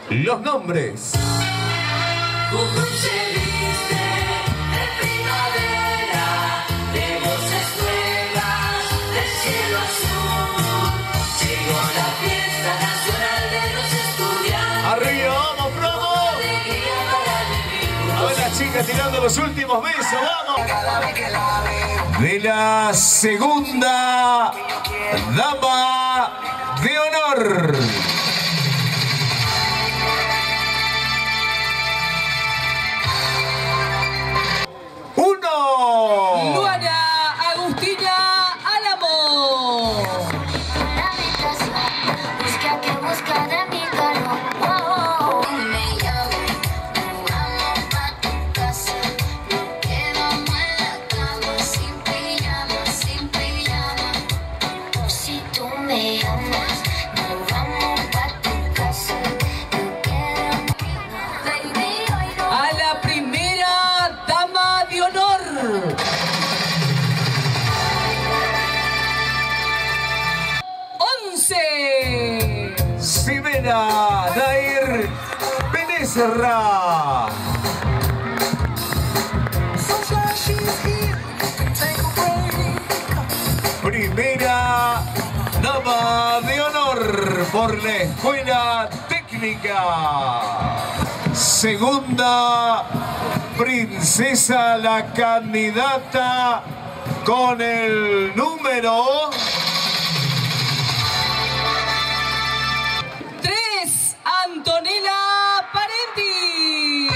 los nombres. Jujuy se viste de primavera, de voces nuevas, del cielo azul. Llegó la fiesta nacional de los estudiantes. ¡Arriba, vamos, promo! Alegría para vivir. A ver las chicas tirando los últimos besos, vamos. De la segunda dama de honor. Luana Agustina Álamo. Busca que busca de mi calor. Me llamo, vamos pa' tu casa. Nos quedamos en la cama, sin pijama, sin pijama. Si tú me llamas, nos vamos pa' tu casa. Nos quedamos, baby, hoy no. A la primera dama de honor. Ximena Nair Becerra. Primera dama de honor por la Escuela Técnica. Segunda princesa, la candidata con el número 3, Antonella Parentis.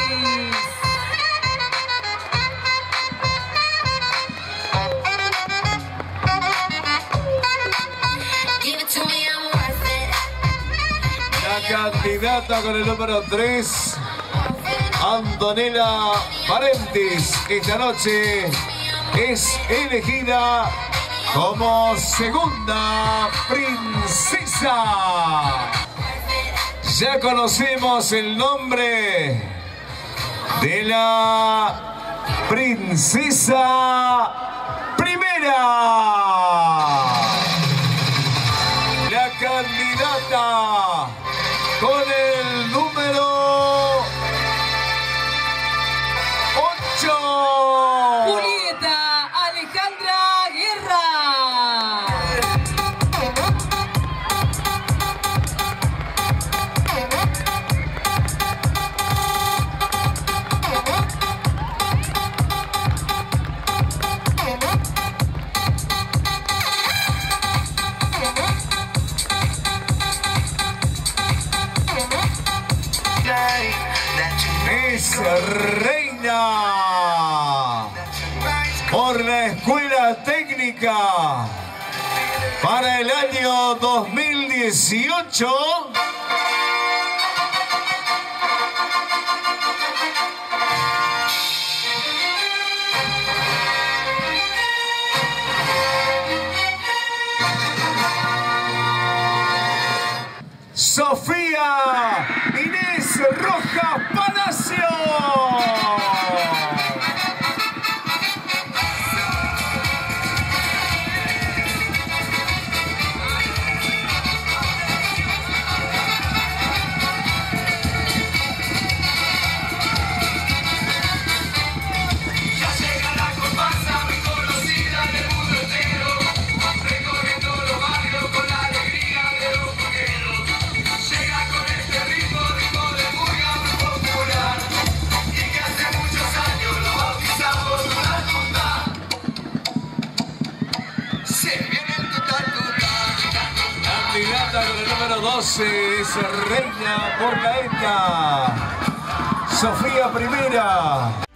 Give it to me, I'm worth it. la candidata con el número 3, Antonella Parentis. Esta noche es elegida como segunda princesa. Ya conocemos el nombre de la princesa primera. La candidata con el número 8. Julieta Alejandra Guerra. Es reina por la Escuela Técnica para el año 2018. Sofía Inés Rojas Palacio. Candidata con el número 12 es reina por la ETA. Sofía primera.